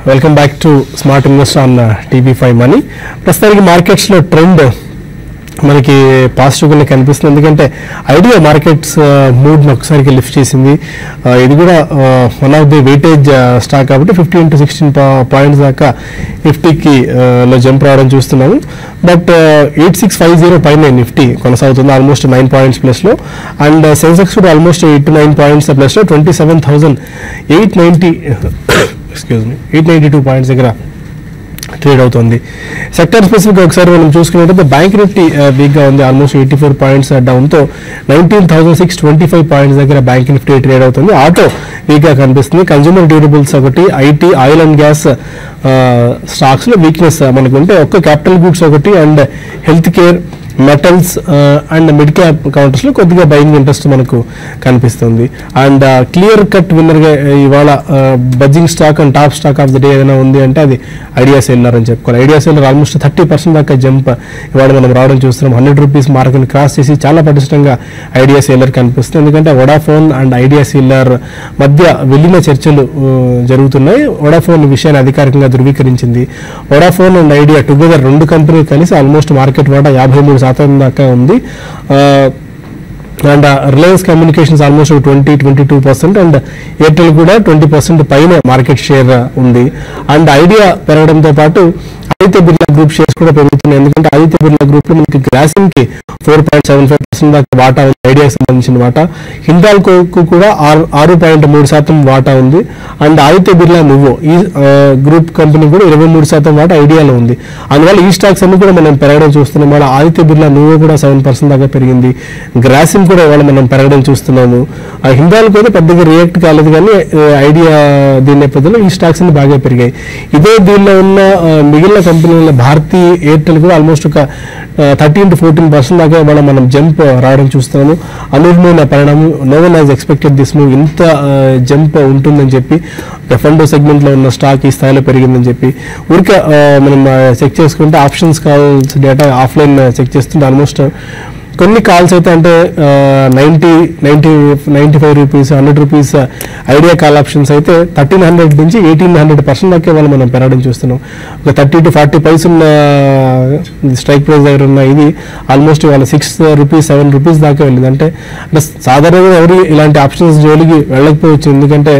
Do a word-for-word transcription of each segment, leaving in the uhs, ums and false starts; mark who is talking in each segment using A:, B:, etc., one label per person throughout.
A: Welcome back to smart invest on TV five money. ప్రస్తుతానికి మార్కెట్స్లో trend మనకి పాజిటివ్గానే కనిపిస్తుంది. ఎందుకంటే ఐడియా మార్కెట్స్ మూడ్ని ఒకసారికి లిఫ్ట్ చేసింది. ఇది కూడా one of the weightage stock కాబట్టి ఫిఫ్టీన్ టు సిక్స్టీన్ పాయింట్స్ దాకా నిఫ్టీకి లో జంప్ రావడం చూస్తున్నాము. But eight six five zero పైన నిఫ్టీ కొనసాగుతుంది ఆల్మోస్ట్ నైన్ పాయింట్స్ ప్లస్లో. అండ్ సెన్సెక్స్ కూడా almost eight to nine points ప్లస్లో twenty seven thousand eight ninety excuse me eight ninety two points దగ్గర ట్రేడ్ అవుతుంది. సెక్టర్ స్పెసిఫిక్గా ఒకసారి మనం చూసుకున్నట్లయితే బ్యాంక్ నిఫ్టీ వీక్గా ఉంది. ఆల్మోస్ట్ ఎయిటీ ఫోర్ పాయింట్స్ డౌన్తో nineteen thousand six twenty five points దగ్గర బ్యాంక్ నిఫ్టీ ట్రేడ్ అవుతుంది. ఆటో వీక్గా కనిపిస్తుంది. కన్జ్యూమర్ డ్యూరబుల్స్ ఒకటి, ఐటీ, ఆయిల్ అండ్ గ్యాస్ స్టాక్స్లో వీక్నెస్ మనకు ఉంటే ఒక్క క్యాపిటల్ గూడ్స్ ఒకటి and health care, metals and mid cap కౌంటర్స్లో కొద్దిగా బయింగ్ ఇంట్రెస్ట్ మనకు కనిపిస్తుంది. అండ్ క్లియర్ కట్ విన్నర్గా ఇవాళ budging stock and top stock of the day ఏదైనా ఉంది అంటే అది ఐడియా సెల్లర్ అని చెప్పుకోవాలి. Idea Cellular almost thirty percent దాకా జంప్ ఇవాళ మనం రావడం చూస్తున్నాం. హండ్రెడ్ రూపీస్ మార్కెట్ని క్రాస్ చేసి చాలా పటిష్టంగా ఐడియా సెల్లర్ కనిపిస్తుంది. ఎందుకంటే వడాఫోన్ అండ్ ఐడియా సెల్లర్ మధ్య వెళ్ళిన చర్చలు జరుగుతున్నాయి. వడాఫోన్ విషయాన్ని అధికారికంగా ధృవీకరించింది. వడాఫోన్ అండ్ ఐడియా టుగెదర్ రెండు కంపెనీలు కలిసి ఆల్మోస్ట్ మార్కెట్ వాటా యాభై మూడు శాతం దాకా ఉంది. And Reliance Communications almost twenty twenty two percent and Airtel కూడా ట్వంటీ పర్సెంట్ పైన మార్కెట్ షేర్ ఉంది. అండ్ ఐడియా పెరగడంతో పాటు ఆదిత్య బిర్లా గ్రూప్ షేర్స్ కూడా పెరుగుతున్నాయి. ఎందుకంటే ఆదిత్య బిర్లా గ్రూప్ లో మనకి గ్రాసింగ్కి four point seven five percent దాకా వాటా ఉంది, ఐడియాకి సంబంధించిన వాటా. హిందాల్కోకు కూడా ఆరు ఆరు పాయింట్ మూడు శాతం వాటా ఉంది. అండ్ ఆదిత్య బిర్లా నువ్వో ఈ గ్రూప్ కంపెనీ కూడా ఇరవై మూడు శాతం వాటా ఐడియాలో ఉంది. అందువల్ల ఈ స్టాక్స్ అన్ని కూడా మనం పెరగడం చూస్తున్నాం. వాళ్ళ ఆదిత్య బిర్లా నువ్వో కూడా సెవెన్ పర్సెంట్ దాకా పెరిగింది. గ్రాసింగ్ కూడా ఇవాళ మనం పెరగడం చూస్తున్నాము. ఆ హిందాల్కో అయితే పెద్దగా రియాక్ట్ కాలేదు, కానీ ఐడియా దీని నేపథ్యంలో ఈ స్టాక్స్ అన్ని బాగా పెరిగాయి. ఇదే దీనిలో ఉన్న మిగిలిన కంపెనీల భారతీ, ఎయిర్టెల్ కూడా ఆల్మోస్ట్ ఒక థర్టీన్ టు ఫోర్టీన్ పర్సెంట్ దాకా ఇవాళ మనం జంప్ రావడం చూస్తున్నాము. అనూహ్యమైన పరిణామం. No one has expected this move. ఇంత జంప్ ఉంటుందని చెప్పి ఎఫ్ అండ్ ఓ సెగ్మెంట్లో ఉన్న స్టాక్ ఈ స్థాయిలో పెరిగిందని చెప్పి ఊరికే మనం చెక్ చేసుకుంటే options calls data offline check చేస్తుంటే ఆల్మోస్ట్ కొన్ని కాల్స్ అయితే అంటే ninety ninety ninety five rupees hundred rupees Idea call options అయితే థర్టీన్ హండ్రెడ్ నుంచి ఎయిటీన్ హండ్రెడ్ పర్సెంట్ దాకా వాళ్ళు మనం పెరగడం చూస్తున్నాం. ఒక థర్టీ టు ఫార్టీ పైస్ ఉన్న స్ట్రైక్ ప్రైస్ దగ్గర ఉన్న ఇది ఆల్మోస్ట్ వాళ్ళ సిక్స్ రూపీస్ సెవెన్ రూపీస్ దాకా వెళ్ళింది. అంటే అంటే సాధారణంగా ఎవరు ఇలాంటి ఆప్షన్స్ జోలికి వెళ్ళకపోవచ్చు, ఎందుకంటే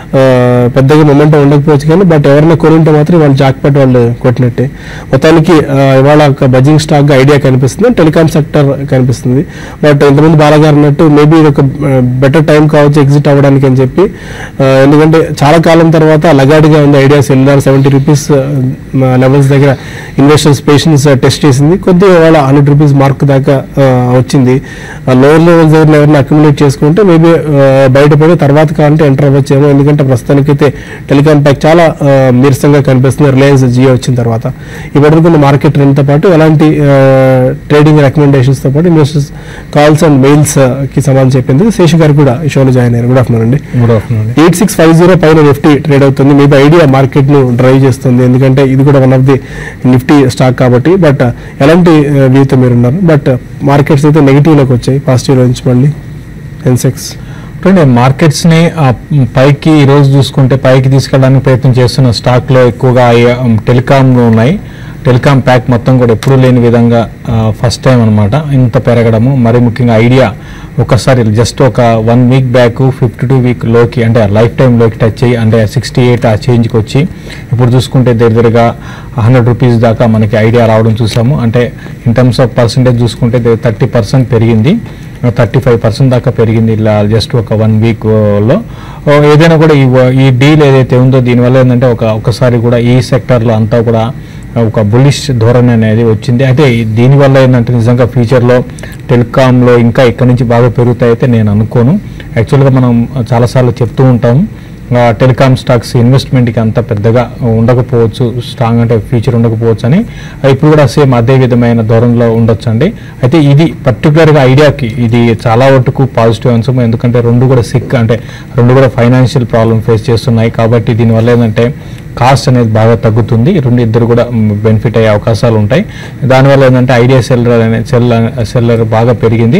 A: పెద్దగా మొమెంటం ఉండకపోవచ్చు. కానీ బట్ ఎవరైనా కొనింటే మాత్రం వాళ్ళు జాక్పాట్ వాళ్ళు కొట్టినట్టే. మొత్తానికి ఇవాళ ఒక బడ్జింగ్ స్టాక్గా ఐడియా కనిపిస్తుంది. టెలికాం సెక్టర్ కనిపిస్తుంది. బట్ ఇంతమంది బాలగారు అన్నట్టు మేబీ ఇది ఒక బెటర్ టైం కావచ్చు ఎగ్జిట్ అవ్వడానికి అని చెప్పి. ఎందుకంటే చాలా కాలం తర్వాత లగాడిగా ఉంది Idea Cellular. Seventy rupees levels దగ్గర ఇన్వెస్టర్స్ పేషెన్స్ టెస్ట్ చేసింది. కొద్దిగా ఇవాళ హండ్రెడ్ రూపీస్ మార్క్ దాకా వచ్చింది. లోవర్ లెవెల్స్ దగ్గర ఎవరైనా అక్యుములేట్ చేసుకుంటే మేబీ బయటపడి తర్వాత కావాలంటే ఎంటర్ అవ్వచ్చేమో. ఎందుకంటే ప్రస్తుతానికైతే టెలికాం ప్యాక్ చాలా నీరసంగా కనిపిస్తుంది రిలయన్స్ జియో వచ్చిన తర్వాత. ఇప్పటివరకు మార్కెట్ ట్రెండ్తో పాటు ఎలాంటి ట్రేడింగ్ రికమెండేషన్స్తో పాటు ఇన్వెస్టర్స్ కాల్స్ అండ్ మెయిల్స్ కి సమాధానం చెప్పింది. శేషు గారు కూడా ఈ షోలో జాయిన్ అయ్యారు. గుడ్ ఆఫ్టర్నూన్ అండి.
B: Good afternoon.
A: Eight six five zero పైన నిఫ్టీ ట్రేడ్ అవుతుంది. మేబీ ఐడియా మార్కెట్ ను డ్రైవ్ చేస్తుంది, ఎందుకంటే ఇది కూడా one of the Nifty stock కాబట్టి. బట్ ఎలాంటి వ్యూతో మీరు ఉన్నారు? బట్ మార్కెట్స్ అయితే నెగిటివ్లోకి వచ్చాయి, పాజిటివ్ నుంచి మళ్ళీ సెన్సెక్స్
B: మార్కెట్స్ని పైకి ఈరోజు చూసుకుంటే పైకి తీసుకెళ్ళడానికి ప్రయత్నం చేస్తున్న స్టాక్లో ఎక్కువగా టెలికాంలో ఉన్నాయి. టెలికాం ప్యాక్ మొత్తం కూడా ఎప్పుడూ లేని విధంగా ఫస్ట్ టైం అనమాట ఇంత పెరగడము. మరి ముఖ్యంగా ఐడియా ఒకసారి జస్ట్ ఒక one week back fifty two week లోకి అంటే లైఫ్ టైంలోకి టచ్ అయ్యి అంటే సిక్స్టీ ఎయిట్ ఆ చేంజ్కి వచ్చి ఇప్పుడు చూసుకుంటే దగ్గరగా హండ్రెడ్ రూపీస్ దాకా మనకి ఐడియా రావడం చూసాము. అంటే ఇన్ టర్మ్స్ ఆఫ్ పర్సంటేజ్ చూసుకుంటే థర్టీ పర్సెంట్ పెరిగింది, థర్టీ ఫైవ్ పర్సెంట్ దాకా పెరిగింది ఇలా జస్ట్ ఒక వన్ వీక్లో. ఏదైనా కూడా ఈ ఈ డీల్ ఏదైతే ఉందో దీనివల్ల ఏంటంటే ఒక ఒకసారి కూడా ఈ సెక్టర్లో అంతా కూడా ఒక బుల్లిష్ ధోరణి అనేది వచ్చింది. అయితే దీనివల్ల ఏంటంటే నిజంగా ఫ్యూచర్లో టెలికాంలో ఇంకా ఇక్కడ నుంచి బాగా పెరుగుతాయి అయితే నేను అనుకోను. యాక్చువల్గా మనం చాలాసార్లు చెప్తూ ఉంటాము టెలికాం స్టాక్స్ ఇన్వెస్ట్మెంట్కి అంత పెద్దగా ఉండకపోవచ్చు, స్ట్రాంగ్ అంటే ఫ్యూచర్ ఉండకపోవచ్చు అని. ఇప్పుడు కూడా సేమ్ అదే విధమైన ధోరణిలో ఉండొచ్చు అండి. అయితే ఇది పర్టికులర్గా ఐడియాకి ఇది చాలా వరకు పాజిటివ్ అంశం. ఎందుకంటే రెండు కూడా సిక్ అంటే రెండు కూడా ఫైనాన్షియల్ ప్రాబ్లమ్ ఫేస్ చేస్తున్నాయి కాబట్టి దీనివల్ల ఏంటంటే కాస్ట్ అనేది బాగా తగ్గుతుంది. రెండు ఇద్దరు కూడా బెనిఫిట్ అయ్యే అవకాశాలు ఉంటాయి. దానివల్ల ఏంటంటే ఐడియా సెల్లర్ అనే సెల్ సెల్లర్ బాగా పెరిగింది.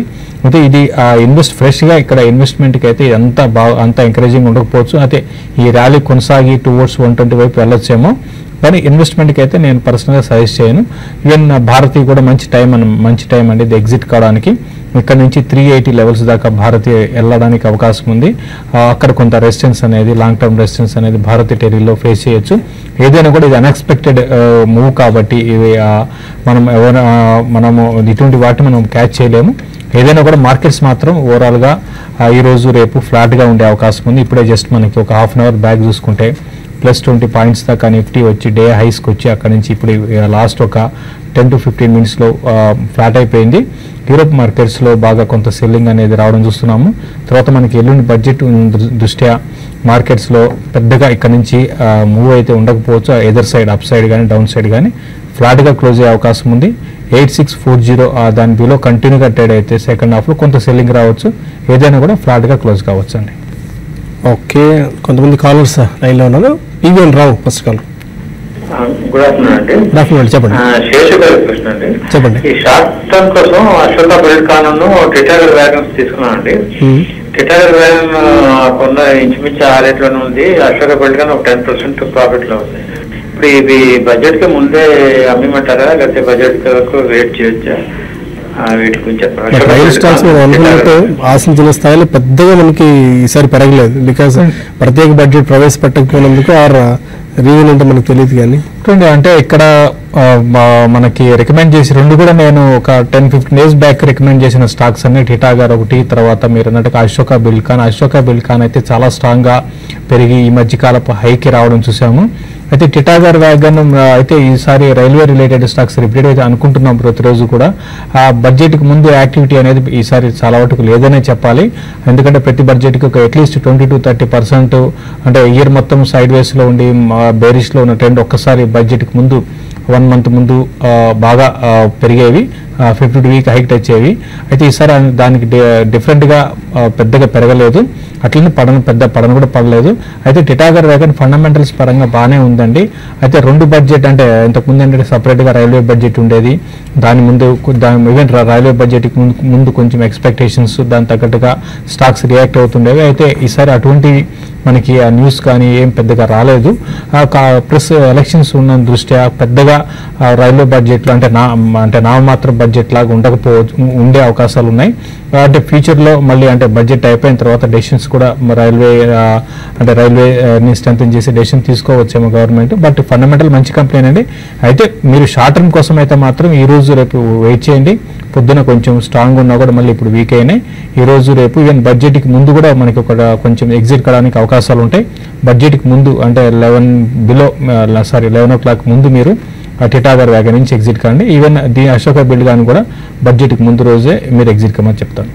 B: అయితే ఇది ఇన్వెస్ట్ ఫ్రెష్గా ఇక్కడ ఇన్వెస్ట్మెంట్కి అయితే అంత బాగా అంత ఎంకరేజింగ్ ఉండకపోవచ్చు. అయితే ఈ ర్యాలీ కొనసాగి టువర్డ్స్ వన్ ట్వంటీ వైపు వెళ్ళొచ్చేమో, కానీ ఇన్వెస్ట్మెంట్కి అయితే నేను పర్సనల్గా సజెస్ట్ చేయను. ఈవెన్ భారతీయ కూడా మంచి టైం అని మంచి టైం అండి ఇది ఎగ్జిట్ కావడానికి. ఇక్కడ నుంచి త్రీ ఎయిటీ లెవెల్స్ దాకా భారతీయ వెళ్ళడానికి అవకాశం ఉంది. అక్కడ కొంత రెసిస్టెన్స్ అనేది లాంగ్ టర్మ్ రెసిస్టెన్స్ అనేది భారతీయ టెరీలో ఫేస్ చేయొచ్చు. ఏదైనా కూడా ఇది అన్ఎక్స్పెక్టెడ్ మూవ్ కాబట్టి ఇవి మనం ఎవరు మనము ఇటువంటి వాటిని మనం క్యాచ్ చేయలేము. ఏదైనా కూడా మార్కెట్స్ మాత్రం ఓవరాల్గా ఈరోజు రేపు ఫ్లాట్గా ఉండే అవకాశం ఉంది. ఇప్పుడే జస్ట్ మనకి ఒక హాఫ్ అన్ అవర్ బ్యాక్ చూసుకుంటే ప్లస్ ట్వంటీ పాయింట్స్ దాకా నిఫ్టీ వచ్చి డే హైస్కి వచ్చి అక్కడ నుంచి ఇప్పుడు లాస్ట్ ఒక టెన్ టు ఫిఫ్టీన్ మినిట్స్లో ఫ్లాట్ అయిపోయింది. యూరోప్ మార్కెట్స్లో బాగా కొంత సెల్లింగ్ అనేది రావడం చూస్తున్నాము. తర్వాత మనకి ఎల్లుండి బడ్జెట్ దృష్ట్యా మార్కెట్స్లో పెద్దగా ఇక్కడ నుంచి మూవ్ అయితే ఉండకపోవచ్చు. ఎదర్ సైడ్ అప్ సైడ్ కానీ డౌన్ సైడ్ కానీ ఫ్లాట్గా క్లోజ్ అయ్యే అవకాశం ఉంది. ఎయిట్ సిక్స్ ఫోర్ జీరో దాని బిలో కంటిన్యూగా ట్రేడ్ అయితే సెకండ్ హాఫ్లో కొంత సెల్లింగ్ రావచ్చు. ఏదైనా కూడా ఫ్లాట్గా క్లోజ్ కావచ్చు అండి.
A: ఓకే, కొంతమంది కాలర్స్ లైన్లో ఉన్నారు. Even Rao first call.
C: Good afternoon అండి.
A: గుడ్ ఆఫ్టర్నూన్, చెప్పండి.
C: శేషు గారి ప్రశ్న అండి.
A: చెప్పండి.
C: ఈ షార్ట్ టర్మ్ కోసం అశోక బిల్డ్కాన్ టిటాగర్ వ్యాగన్స్ తీసుకున్నానండి. టిటాగర్ వ్యాగన్ కొన్న ఇంచుమించు ఆ రేట్ లోనే ఉంది. అశోక బిల్డ్కాన్ ఒక టెన్ పర్సెంట్ ప్రాఫిట్ లో ఉంది. ఇప్పుడు ఇవి బడ్జెట్ కి ముందే అమ్మిమంటారా, లేకపోతే బడ్జెట్ వరకు వెయిట్ చేయొచ్చా? వీటి గురించి చెప్పండి.
A: రైల్ స్టాక్స్ మీరు అనుకున్నట్టు ఆశించిన స్థాయిలో పెద్దగా మనకి ఈసారి పెరగలేదు. బికాస్ ప్రత్యేక బడ్జెట్ ప్రవేశపెట్టకపోయినందుకు ఆర్ రీజన్ అంటే మనకు తెలియదు. కానీ
B: అంటే ఇక్కడ మనకి రికమెండ్ చేసి రెండు కూడా నేను ఒక ten fifteen days back recommend చేసిన స్టాక్స్ అన్ని టిటాగర్ ఒకటి, తర్వాత మీరు అన్నట్టుగా అశోక బిల్డ్కాన్. అశోక బిల్డ్కాన్ అయితే చాలా స్ట్రాంగ్గా పెరిగి ఈ మధ్యకాలపు హైకి రావడం చూసాము. అయితే టిటాగర్ వ్యాగన్ అయితే ఈసారి రైల్వే రిలేటెడ్ స్టాక్స్ రిపీట్ అయితే అనుకుంటున్నాం ప్రతిరోజు కూడా. ఆ బడ్జెట్కి ముందు యాక్టివిటీ అనేది ఈసారి చాలా వరకు లేదనే చెప్పాలి. ఎందుకంటే ప్రతి బడ్జెట్కి ఒక at least twenty to thirty percent అంటే ఇయర్ మొత్తం సైడ్ వేస్లో ఉండి బేరిష్లో ఉన్న ట్రెండ్ ఒక్కసారి బడ్జెట్కి ముందు వన్ మంత్ ముందు బాగా పెరిగేవి, ఫిఫ్టీ వీక్ హైక్ వచ్చేవి. అయితే ఈసారి దానికి డిఫరెంట్గా పెద్దగా పెరగలేదు, అట్లనే పడను పెద్ద పడను కూడా పడలేదు. అయితే టిటాగర్ వ్యాగన్ ఫండమెంటల్స్ పరంగా బాగానే ఉందండి. అయితే రెండు బడ్జెట్ అంటే ఇంతకుముందు ఏంటంటే సపరేట్గా రైల్వే బడ్జెట్ ఉండేది, దాని ముందు దాని ఈవెన్ రైల్వే బడ్జెట్కి ముందు ముందు కొంచెం ఎక్స్పెక్టేషన్స్ దాని తగ్గట్టుగా స్టాక్స్ రియాక్ట్ అవుతుండేవి. అయితే ఈసారి అటువంటి మనకి ఆ న్యూస్ కానీ ఏం పెద్దగా రాలేదు. ప్లస్ ఎలక్షన్స్ ఉన్న దృష్ట్యా పెద్దగా రైల్వే బడ్జెట్లో అంటే నా అంటే నామమాత్ర బడ్జెట్ లాగా ఉండకపోవచ్చు, ఉండే అవకాశాలు ఉన్నాయి. అంటే ఫ్యూచర్లో మళ్ళీ అంటే బడ్జెట్ అయిపోయిన తర్వాత డెసిషన్స్ కూడా రైల్వే అంటే రైల్వేని స్ట్రెంథెన్ చేసే డెసిషన్ తీసుకోవచ్చేమో గవర్నమెంట్. బట్ ఫండమెంటల్ మంచి కంపెనీ అండి. అయితే మీరు షార్ట్ టర్మ్ కోసం అయితే మాత్రం ఈ రోజు రేపు వెయిట్ చేయండి. పొద్దున కొంచెం స్ట్రాంగ్ ఉన్నా కూడా మళ్ళీ ఇప్పుడు వీక్ అయినాయి. ఈ రోజు రేపు ఈవెన్ బడ్జెట్కి ముందు కూడా మనకి ఒక కొంచెం ఎగ్జిట్ కావడానికి అవకాశాలు ఉంటాయి. బడ్జెట్కి ముందు అంటే eleven below sorry eleven o'clock ముందు మీరు టిటాగర్ వ్యాగన్ నుంచి ఎగ్జిట్ కాండి. ఈవెన్ దీని అశోక బిల్డ్కాన్ కూడా బడ్జెట్కి ముందు రోజే మీరు ఎగ్జిట్ కమ్మని చెప్తాను.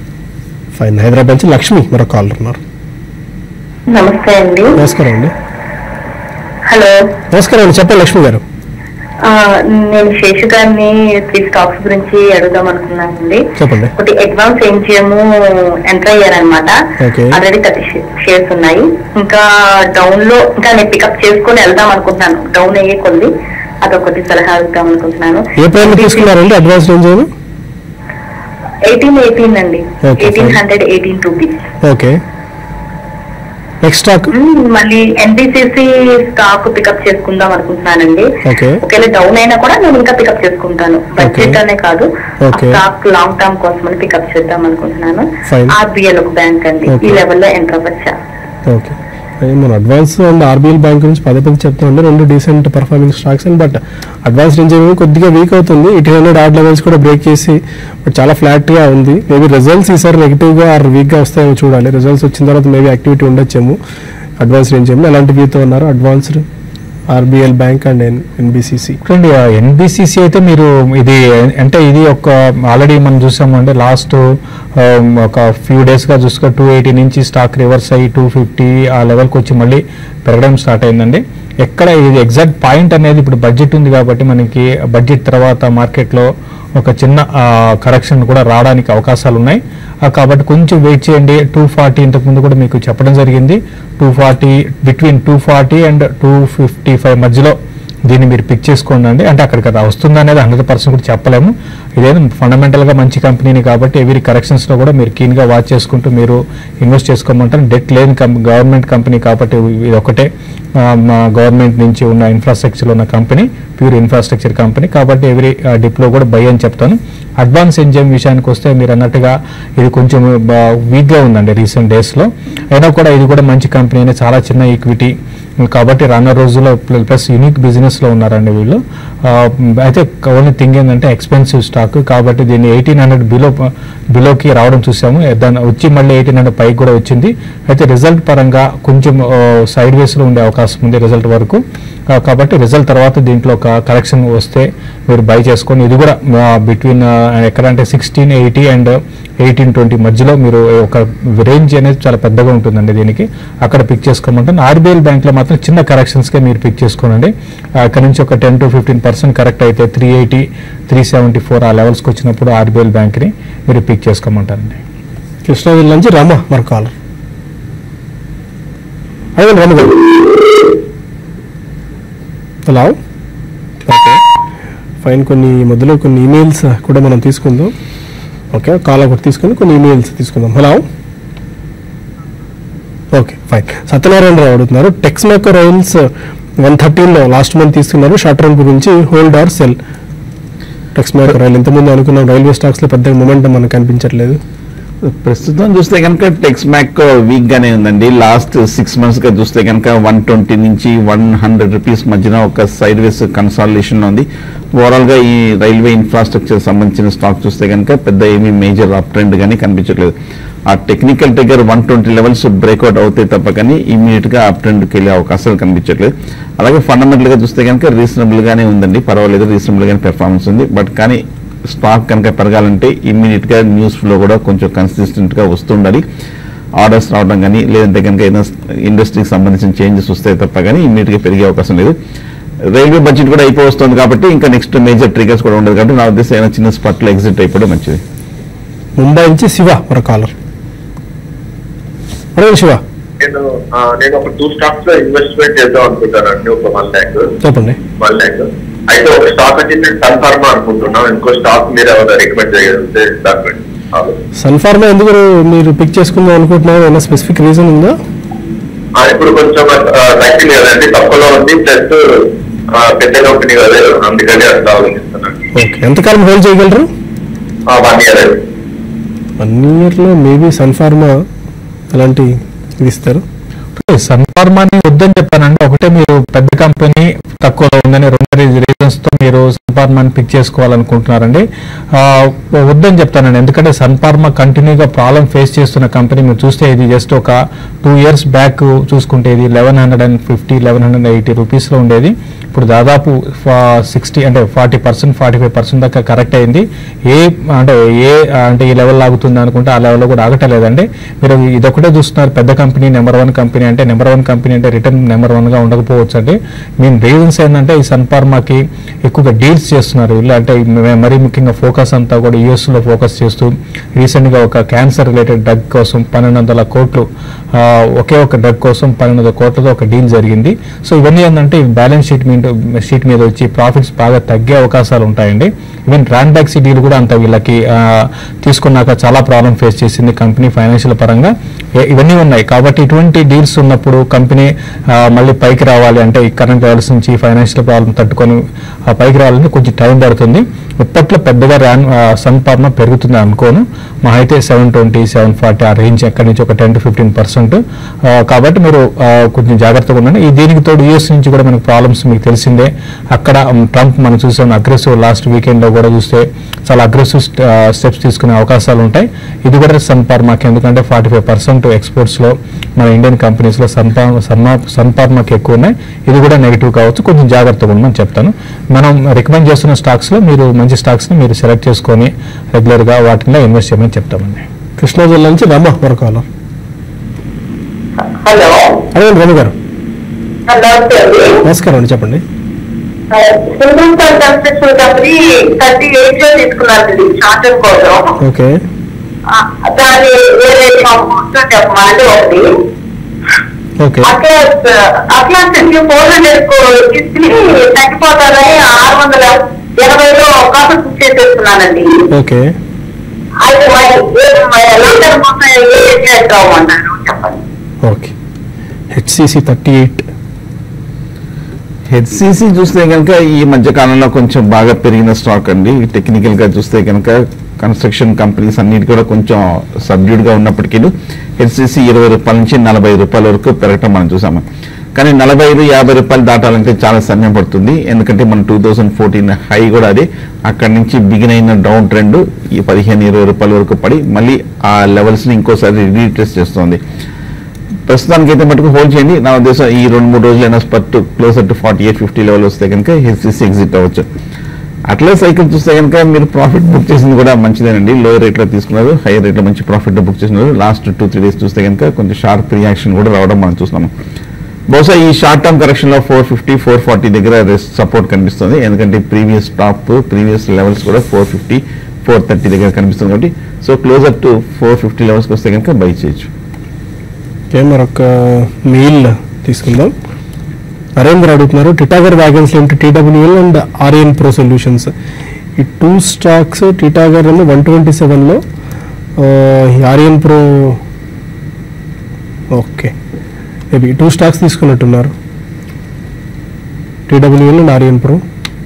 A: ఫైన్. హైదరాబాద్ నుంచి లక్ష్మి మరో కాల్ ఉన్నారు.
D: నమస్తే అండి.
A: నమస్కారం అండి.
D: హలో,
A: నమస్కారం అండి, చెప్పండి లక్ష్మి గారు.
D: నేను శేషు గారిని త్రీ స్టాక్స్ గురించి అడుగుదాం అనుకున్నానండి.
A: చెప్పండి.
D: ఒకటి అడ్వాన్స్ ఎంజిఎం ఎంటర్ అయ్యారనమాట. ఆల్రెడీ థర్టీ షేర్స్ ఉన్నాయి. ఇంకా డౌన్ లో ఇంకా నేను పికప్ చేసుకుని వెళ్దాం అనుకుంటున్నాను. డౌన్ అయ్యే కొద్ది అదొకటి సలహా ఇద్దాం అనుకుంటున్నాను.
A: ఏ ప్రైమ్ తీసుకున్నారండి అడ్వాన్స్ రేంజ్?
D: ఎయిటీన్ ఎయిటీన్ అండి, eighteen hundred eighteen rupees.
A: Okay. Next stock
D: మళ్ళీ ఎన్బిసిసి స్టాక్ పికప్ చేసుకుందాం అనుకుంటున్నానండి. ఒకవేళ డౌన్ అయినా కూడా నేను ఇంకా పికప్ చేసుకుంటాను. బడ్జెట్ అనే కాదు, స్టాక్ లాంగ్ టర్మ్ కోసం పికప్ చేద్దాం అనుకుంటున్నాను. ఆర్బిఎల్ ఒక బ్యాంక్ అండి, ఈ లెవెల్లో ఎంటర్ అవ్వచ్చా?
A: ఓకే. మన అడ్వాన్స్ అండ్ ఆర్బీఎల్ బ్యాంక్ నుంచి పదే పదే చెప్తామండి, రెండు decent performing stocks and but advance range ఏమో కొద్దిగా వీక్ అవుతుంది. ఎయిటీన్ హండ్రెడ్ ఆర్డ్ లెవెల్స్ కూడా బ్రేక్ చేసి బట్ చాలా ఫ్లాట్గా ఉంది. మేబీ రిజల్ట్స్ ఈసారి నెగిటివ్గా ఆర్ వీక్గా వస్తాయేమో చూడాలి. రిజల్ట్స్ వచ్చిన తర్వాత మేబీ యాక్టివిటీ ఉండొచ్చేమో. అడ్వాన్స్ రేంజ్ ఏమో ఎలాంటి వ్యూతో ఉన్నారు advanced RBL bank and NBCC?
B: NBCC అయితే మీరు ఇది అంటే ఇది ఒక ఆల్రెడీ మనం చూసాము అంటే లాస్ట్ ఒక ఫ్యూ డేస్గా చూసుకో టూ ఎయిటీ నుంచి స్టాక్ రివర్స్ అయ్యి టూ ఫిఫ్టీ ఆ లెవెల్కి వచ్చి మళ్ళీ పెరగడం స్టార్ట్ అయిందండి. ఎక్కడ ఇది ఎగ్జాక్ట్ పాయింట్ అనేది ఇప్పుడు బడ్జెట్ ఉంది కాబట్టి మనకి బడ్జెట్ తర్వాత మార్కెట్లో ఒక చిన్న కరెక్షన్ కూడా రావడానికి అవకాశాలు ఉన్నాయి. కాబట్టి కొంచెం వెయిట్ చేయండి. టూ ఫార్టీ ఇంతకుముందు కూడా మీకు చెప్పడం జరిగింది. Two forty between two forty and two fifty five మధ్యలో దీన్ని మీరు పిక్ చేసుకోండి అండి. అంటే అక్కడికి అది వస్తుందా అనేది హండ్రెడ్ పర్సెంట్ కూడా చెప్పలేము. ఇదేదో ఫండమెంటల్గా మంచి కంపెనీని కాబట్టి ఎవరీ కరెక్షన్స్లో కూడా మీరు కీన్గా వాచ్ చేసుకుంటూ మీరు ఇన్వెస్ట్ చేసుకోమంటారు. డెట్ లేని గవర్నమెంట్ కంపెనీ కాబట్టి ఇది ఒకటే గవర్నమెంట్ నుంచి ఉన్న ఇన్ఫ్రాస్ట్రక్చర్ ఉన్న కంపెనీ, ప్యూర్ ఇన్ఫ్రాస్ట్రక్చర్ కంపెనీ కాబట్టి ఎవరీ డిప్లో కూడా బై అని చెప్తాను. అడ్వాన్స్ ఎంజైమ్ విషయానికి వస్తే మీరు అన్నట్టుగా ఇది కొంచెం వీక్గా ఉందండి రీసెంట్ డేస్లో. అయినా కూడా ఇది కూడా మంచి కంపెనీ అని చాలా చిన్న ఈక్విటీ కాబట్టి రానున్న రోజుల్లో ప్లస్ యూనిక్ బిజినెస్లో ఉన్నారండి వీళ్ళు. అయితే ఓన్లీ థింగ్ ఏంటంటే ఎక్స్పెన్సివ్ స్టాక్ కాబట్టి దీన్ని ఎయిటీన్ హండ్రెడ్ బిలో బిలోకి రావడం చూసాము. దాన్ని వచ్చి మళ్ళీ ఎయిటీన్ హండ్రెడ్ పైకి కూడా వచ్చింది. అయితే రిజల్ట్ పరంగా కొంచెం సైడ్ వేస్లో ఉండే అవకాశం ఉంది రిజల్ట్ వరకు. కాబట్టి రిజల్ట్ తర్వాత దీంట్లో ఒక కరెక్షన్ వస్తే మీరు బై చేసుకోండి. ఇది కూడా బిట్వీన్ ఎక్కడంటే sixteen eighty and eighteen twenty మధ్యలో మీరు ఒక రేంజ్ అనేది చాలా పెద్దగా ఉంటుందండి దీనికి, అక్కడ పిక్ చేసుకోమంటాను. ఆర్బీఎల్ బ్యాంక్లో మాత్రం చిన్న కరెక్షన్స్కే మీరు పిక్ చేసుకోనండి. అక్కడ నుంచి ఒక ten to fifteen percent correct అయితే three eighty three seventy four ఆ లెవెల్స్కి వచ్చినప్పుడు ఆర్బీఎల్ బ్యాంక్ని మీరు పిక్ చేసుకోమంటారండి.
A: కృష్ణాజిల్లా నుంచి రామ మరి కాలర్ అదే రామ గారు. Hello, okay fine. కొన్ని మధ్యలో కొన్ని ఈమెయిల్స్ కూడా మనం తీసుకుందాం. ఓకే, కాల్ ఒకటి తీసుకుని కొన్ని ఈమెయిల్స్ తీసుకుందాం. Hello, okay fine. సత్యనారాయణరావు అడుగుతున్నారు, టెక్స్మేకర్ రైల్స్ వన్ థర్టీన్లో లాస్ట్ మంత్ తీసుకున్నారు, షార్ట్ రన్ గురించి hold or sell? Texmaco rail ఇంతకుముందు అనుకున్నాం రైల్వే స్టాక్స్లో పెద్దగా మొమెంటం మనకు కనిపించట్లేదు.
E: ప్రస్తుతం చూస్తే కనుక టెక్స్మాక్ వీక్ గానే ఉందండి. లాస్ట్ సిక్స్ మంత్స్ గా చూస్తే కనుక వన్ ట్వంటీ నుంచి వన్ హండ్రెడ్ రూపీస్ మధ్యన ఒక సైడ్ వేస్ కన్సాలిడేషన్ ఉంది. ఓవరాల్ గా ఈ రైల్వే ఇన్ఫ్రాస్ట్రక్చర్ సంబంధించిన స్టాక్ చూస్తే కనుక పెద్ద ఏమీ మేజర్ అప్ ట్రెండ్ గానీ కనిపించట్లేదు. ఆ technical trigger one twenty levels breakout అవుతాయి తప్ప కానీ ఇమీడియట్ గా అప్ ట్రెండ్కి వెళ్ళే అవకాశాలు కనిపించట్లేదు. అలాగే ఫండమెంటల్ గా చూస్తే కనుక రీజనబుల్ గానే ఉందండి, పర్వాలేదు, రీజనబుల్ గానే పెర్ఫార్మెన్స్ ఉంది. బట్ కానీ స్టాక్ కనుక పెరగాలంటే ఇమ్మీడియట్ గా న్యూస్ ఫ్లో కూడా కొంచెం కన్సిస్టెంట్ గా వస్తుండాలి. ఆర్డర్స్ రావడం కానీ లేదంటే కనుక ఏదైనా ఇండస్ట్రీకి సంబంధించిన చేంజెస్ వస్తే తప్ప కానీ ఇమ్మీడియట్ గా పెరిగే అవకాశం లేదు. రైల్వే బడ్జెట్ కూడా అయిపోతుంది కాబట్టి ఇంకా నెక్స్ట్ మేజర్ ట్రిగర్స్ కూడా ఉండదు కాబట్టి నా ఉద్దేశం ఏదైనా చిన్న స్పాట్ లో ఎగ్జిట్ అయిపోవడం మంచిది.
A: ముంబై నుంచి శివ ఒక కాలర్. శివ,
F: నేను నేను ఒక టూ స్టాక్స్ లో ఇన్వెస్ట్మెంట్ చేద్దాం అనుకుంటానండి. ఒక వన్ ల్యాక్
A: చెప్పండి.
F: వన్ ల్యాక్ అయితే ఒక స్టాక్ వచ్చి నేను సన్ ఫార్మా అనుకుంటున్నాను. ఇంకో స్టాక్ మీరు ఎవరైనా రికమెండ్ చేయగలిగితే దాని
A: సన్ ఫార్మా ఎందుకు మీరు పిక్ చేసుకుందాం అనుకుంటున్నారు? ఏమైనా స్పెసిఫిక్ రీజన్ ఉందా?
F: ఇప్పుడు కొంచెం తగ్గింది కదండి, తక్కువలో ఉంది, ప్లస్ పెద్ద కంపెనీ కదా, అందుకని అట్లా ఆలోచిస్తున్నాను.
A: ఓకే, ఎంతకాలం హోల్డ్ చేయగలరు?
F: వన్ ఇయర్ అండి.
A: వన్ ఇయర్లో మేబీ సన్ ఫార్మా అలాంటి ఇది ఇస్తారు.
B: సన్ ఫార్మాని వద్దని చెప్పానండి. ఒకటే మీరు పెద్ద కంపెనీ తక్కువలో ఉందని రెండు రీజన్స్ తో మీరు సన్ ఫార్మాని పిక్ చేసుకోవాలనుకుంటున్నారండి. వద్దని చెప్తానండి, ఎందుకంటే సన్ ఫార్మా కంటిన్యూగా ప్రాబ్లం ఫేస్ చేస్తున్న కంపెనీ. మీరు చూస్తే ఇది జస్ట్ ఒక టూ ఇయర్స్ బ్యాక్ చూసుకుంటే ఇది eleven hundred and fifty eleven hundred eighty రూపీస్లో ఉండేది. ఇప్పుడు దాదాపు సిక్స్టీ అంటే forty percent forty five percent దాకా కరెక్ట్ అయింది. ఏ అంటే ఏ అంటే ఈ లెవెల్ ఆగుతుంది అనుకుంటే ఆ లెవెల్లో కూడా ఆగటలేదండి. మీరు ఇదొకటే చూస్తున్నారు, పెద్ద కంపెనీ నెంబర్ వన్ కంపెనీ అంటే నెంబర్ వన్ కంపెనీ అంటే రిటర్న్ నెంబర్ వన్గా ఉండకపోవచ్చు అండి. మెయిన్ రీజన్స్ ఏంటంటే ఈ సన్ ఫార్మాకి ఎక్కువగా డీల్స్ చేస్తున్నారు వీళ్ళు. అంటే మరీ ముఖ్యంగా ఫోకస్ అంతా కూడా యూఎస్లో ఫోకస్ చేస్తూ రీసెంట్గా ఒక క్యాన్సర్ రిలేటెడ్ డ్రగ్ కోసం పన్నెండు వందల కోట్లు ఒకే ఒక డ్రగ్ కోసం పన్నెండు వందల కోట్లతో ఒక డీల్ జరిగింది. సో ఇవన్నీ ఏంటంటే బ్యాలెన్స్ షీట్ మీద షీట్ మీద వచ్చి ప్రాఫిట్స్ బాగా తగ్గే అవకాశాలు ఉంటాయండి. ఈవెన్ ట్రాన్సాక్సీ డీల్ కూడా అంత వీళ్ళకి తీసుకున్నాక చాలా ప్రాబ్లం ఫేస్ చేసింది కంపెనీ ఫైనాన్షియల్ పరంగా. ఇవన్నీ ఉన్నాయి కాబట్టి ఇటువంటి డీల్స్ ఉన్నప్పుడు కంపెనీ మళ్ళీ పైకి రావాలి అంటే ఈ కరెంట్ లెవెల్స్ నుంచి ఫైనాన్షియల్ ప్రాబ్లం తట్టుకొని పైకి రావాలంటే కొంచెం టైం పడుతుంది. ఇప్పట్లో పెద్దగా ర్యాన్ సన్ ఫార్మా పెరుగుతుంది అనుకోను. మా అయితే సెవెన్ ట్వంటీ సెవెన్ ఫార్టీ ఆ రేంజ్ ఎక్కడి నుంచి ఒక టెన్ టు ఫిఫ్టీన్ పర్సెంట్ కాబట్టి మీరు కొంచెం జాగ్రత్తగా ఉండండి. ఈ దీనికి తోడు యూఎస్ నుంచి కూడా మనకు ప్రాబ్లమ్స్ మీకు తెలిసిందే. అక్కడ ట్రంప్ మనం చూసాం అగ్రెసివ్ లాస్ట్ వీకెండ్లో కూడా చూస్తే చాలా అగ్రెసివ్ స్టెప్స్ తీసుకునే అవకాశాలు ఉంటాయి. ఇది కూడా సన్ ఫార్మాకి ఎందుకంటే ఫార్టీ ఫైవ్ పర్సెంట్ ఎక్స్పోర్ట్స్లో మన ఇండియన్ కంపెనీస్లో సన్ ఫార్మా సన్ ఫార్మాకి ఎక్కువ ఉన్నాయి. ఇది కూడా నెగిటివ్ కావచ్చు, కొంచెం జాగ్రత్తగా ఉండమని చెప్తాను. మనం రికమెండ్ చేస్తున్న స్టాక్స్లో మీరు మంచి స్టాక్స్ని మీరు సెలెక్ట్ చేసుకొని రెగ్యులర్గా వాటిలో ఇన్వెస్ట్ చేయమని చెప్తామండి.
A: కృష్ణా జిల్లా నుంచి రమ వరకాల.
D: హలో
A: అదే రమ గారు, నమస్కారం అండి, చెప్పండి.
D: కన్స్ట్రక్షన్ కంపెనీ థర్టీ ఎయిట్ లో తీసుకున్నారండి చార్టర్ కోసం.
A: ఓకే,
D: దాని చెప్పమంటే ఒకటి
A: ఓకే
D: అట్లా అట్లా ఫోర్ హండ్రెడ్ తీసుకుని తగ్గిపోతారని ఆరు వందల ఎనభైలో కాపర్ బుక్ చేసేస్తున్నానండి.
A: ఓకే
D: అయితే చెప్పండి.
A: Okay HCC thirty eight
E: HCC చూస్తే కనుక ఈ మధ్య కాలంలో కొంచెం బాగా పెరిగిన స్టాక్ అండి. టెక్నికల్ గా చూస్తే కనుక కన్స్ట్రక్షన్ కంపెనీస్ అన్నిటి కూడా కొంచెం సబ్డ్యూడ్ గా ఉన్నప్పటికీ హెచ్సిసి ఇరవై రూపాయల నుంచి నలభై రూపాయల వరకు పెరగటం మనం చూసాము. కానీ నలభై ఐదు యాభై రూపాయలు దాటాలంటే చాలా సమయం పడుతుంది. ఎందుకంటే మన టూ థౌజండ్ ఫోర్టీన్ హై కూడా అది అక్కడి నుంచి బిగిన్ అయిన డౌన్ ట్రెండ్ ఈ పదిహేను ఇరవై రూపాయల వరకు పడి మళ్ళీ ఆ లెవెల్స్ ని ఇంకోసారి రీట్రెస్ చేస్తుంది. ప్రస్తుతానికి అయితే మటుకు హోల్డ్ చేయండి. నా ఉద్దేశం ఈ రెండు మూడు రోజులైనా spot closer to forty eight fifty level వస్తే కనుక హెచ్సిసి ఎగ్జిట్ అవ్వచ్చు. అట్లా సైకిల్ చూస్తే కనుక మీరు ప్రాఫిట్ బుక్ చేసింది కూడా మంచిదేనండి. లో రేట్లో తీసుకున్నారు, హై రేట్లో మంచి ప్రాఫిట్ బుక్ చేసినారు. లాస్ట్ టూ త్రీ డేస్ చూస్తే కనుక కొంచెం షార్ప్ రియాక్షన్ కూడా రావడం మనం చూస్తున్నాము. బహుశా ఈ షార్ట్ టర్మ్ కరెక్షన్ లో ఫోర్ ఫిఫ్టీ ఫోర్ ఫార్టీ దగ్గర సపోర్ట్ కనిపిస్తుంది. ఎందుకంటే ప్రీవియస్ టాప్ ప్రీవియస్ లెవెల్స్ కూడా ఫోర్ ఫిఫ్టీ ఫోర్ థర్టీ దగ్గర కనిపిస్తుంది కాబట్టి so closer to four fifty లెవెల్స్కి వస్తే కనుక బై చేయొచ్చు.
A: ఓకే మరొక మెయిల్ తీసుకుందాం. నరేంద్ర అడుగుతున్నారు Titagarh wagons limited TWL and Aurionpro solutions ఈ టూ స్టాక్స్ టిటాగర్ ఏమో వన్ ట్వంటీ సెవెన్లో Aurionpro okay maybe two stocks తీసుకున్నట్టున్నారు TWL and Aurionpro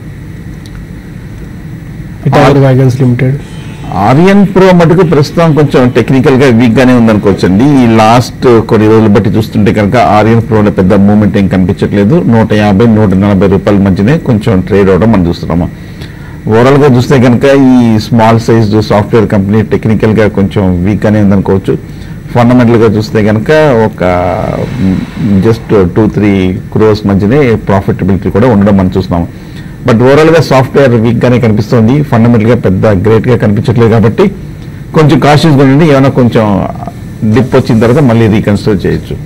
A: Titagarh wagons limited.
E: Aurionpro మటుకు ప్రస్తుతం కొంచెం టెక్నికల్ గా వీక్ గానే ఉందనుకోవచ్చండి. ఈ లాస్ట్ కొన్ని రోజులు బట్టి చూస్తుంటే కనుక ఆర్యన్ ప్రోలో పెద్ద మూవ్మెంట్ ఏం కనిపించట్లేదు. నూట యాభై నూట నలభై రూపాయల మధ్యనే కొంచెం ట్రేడ్ అవడం మనం చూస్తున్నాము. ఓవరాల్ గా చూస్తే కనుక ఈ small size software company technical గా కొంచెం వీక్ గానే ఉందనుకోవచ్చు. ఫండమెంటల్ గా చూస్తే కనుక ఒక జస్ట్ టూ త్రీ క్రోర్స్ మధ్యనే ప్రాఫిటబిలిటీ కూడా ఉండడం మనం చూస్తున్నాము. బట్ ఓవరాల్ గా సాఫ్ట్వేర్ వీక్ గానే కనిపిస్తుంది. ఫండమెంటల్ గా పెద్ద గ్రేట్ గా కనిపించట్లేదు కాబట్టి కొంచెం కాషియస్ గా ఉండండి. ఏమైనా కొంచెం డిప్ వచ్చిన తర్వాత మళ్ళీ రీకన్సిడర్ చేయొచ్చు.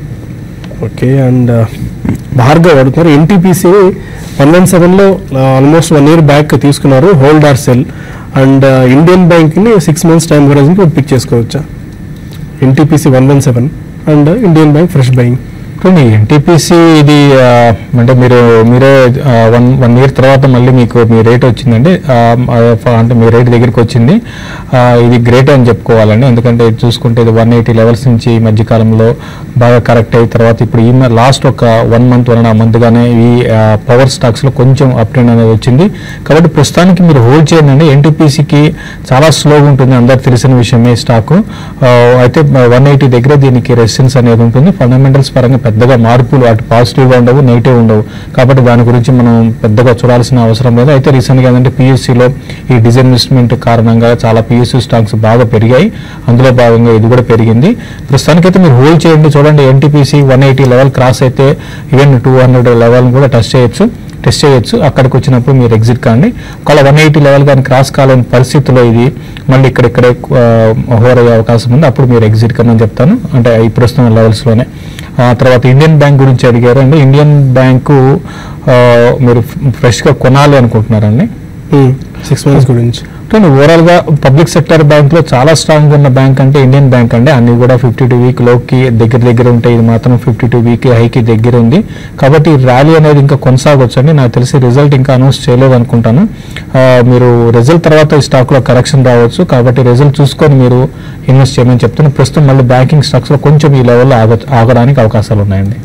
A: ఓకే అండ్ భార్గవ్ అడుగుతున్నారు ఎన్టీపీసీ వన్ వన్ సెవెన్లో ఆల్మోస్ట్ వన్ ఇయర్ బ్యాక్ తీసుకున్నారు hold or sell and Indian బ్యాంక్ని సిక్స్ మంత్స్ టైం హోరైజన్కి పిక్ చేసుకోవచ్చా? NTPC one one seven and Indian bank fresh buying.
B: చూడండి ఎన్టీపీసీ ఇది అంటే మీరు మీరే వన్ వన్ ఇయర్ తర్వాత మళ్ళీ మీకు మీ రేట్ వచ్చిందండి అంటే మీ రేట్ దగ్గరికి వచ్చింది. ఇది గ్రేట్ అని చెప్పుకోవాలండి. ఎందుకంటే చూసుకుంటే ఇది వన్ ఎయిటీ లెవెల్స్ నుంచి ఈ మధ్యకాలంలో బాగా కరెక్ట్ అయిన తర్వాత ఇప్పుడు ఈ లాస్ట్ ఒక one month one and half month గానే ఈ పవర్ స్టాక్స్ లో కొంచెం అప్ ట్రెండ్ అనేది వచ్చింది. కాబట్టి ప్రస్తుతానికి మీరు హోల్డ్ చేయండి. ఎన్టీపీసీకి చాలా స్లోగా ఉంటుంది, అందరికి తెలిసిన విషయమే స్టాక్. అయితే వన్ ఎయిటీ దగ్గర దీనికి రెసిస్టెన్స్ అనేది ఉంటుంది. ఫండమెంటల్స్ పరంగా పెద్దగా మార్పులు అటు పాజిటివ్గా ఉండవు, నెగిటివ్ ఉండవు. కాబట్టి దాని గురించి మనం పెద్దగా చూడాల్సిన అవసరం లేదు. అయితే రీసెంట్గా ఏంటంటే పిఎస్సిలో ఈ డిస్ఇన్వెస్ట్మెంట్ కారణంగా చాలా పిఎస్సి స్టాక్స్ బాగా పెరిగాయి. అందులో భాగంగా ఇది కూడా పెరిగింది. ప్రస్తుతానికైతే మీరు హోల్డ్ చేయండి. చూడండి NTPC one eighty level cross అయితే ఈవెన్ టూ హండ్రెడ్ లెవెల్ కూడా టచ్ చేయొచ్చు టెస్ట్ చేయొచ్చు. అక్కడికి వచ్చినప్పుడు మీరు ఎగ్జిట్ కాండి. ఒకవేళ వన్ ఎయిటీ లెవెల్ కానీ క్రాస్ కాలేని పరిస్థితిలో ఇది మళ్ళీ ఇక్కడిక్కడే హోర్ అయ్యే అవకాశం ఉంది. అప్పుడు మీరు ఎగ్జిట్ కమ్మని చెప్తాను, అంటే ఈ ప్రస్తుతం లెవెల్స్లోనే. తర్వాత ఇండియన్ బ్యాంక్ గురించి అడిగారు అండి. ఇండియన్ బ్యాంకు మీరు ఫ్రెష్గా కొనాలి అనుకుంటున్నారండి
A: సిక్స్ మంత్స్ గురించి.
B: ఓవరాల్ గా పబ్లిక్ సెక్టర్ బ్యాంక్ లో చాలా స్ట్రాంగ్ ఉన్న బ్యాంక్ అంటే ఇండియన్ బ్యాంక్ అండి. అన్ని కూడా ఫిఫ్టీ టూ వీక్ లోకి దగ్గర దగ్గర ఉంటాయి. ఇది మాత్రం ఫిఫ్టీ టూ వీక్ హైకి దగ్గర ఉంది. కాబట్టి ర్యాలీ అనేది ఇంకా కొనసాగొచ్చు అండి. నాకు తెలిసి రిజల్ట్ ఇంకా అనౌన్స్ చేయలేదు అనుకుంటాను. మీరు రిజల్ట్ తర్వాత ఈ స్టాక్ లో కరెక్షన్ రావచ్చు. కాబట్టి రిజల్ట్ చూసుకొని మీరు ఇన్వెస్ట్ చేయమని చెప్తాను. ప్రస్తుతం మళ్ళీ బ్యాంకింగ్ స్టాక్స్ లో కొంచెం ఈ లెవెల్లో ఆగ ఆగడానికి అవకాశాలు ఉన్నాయండి.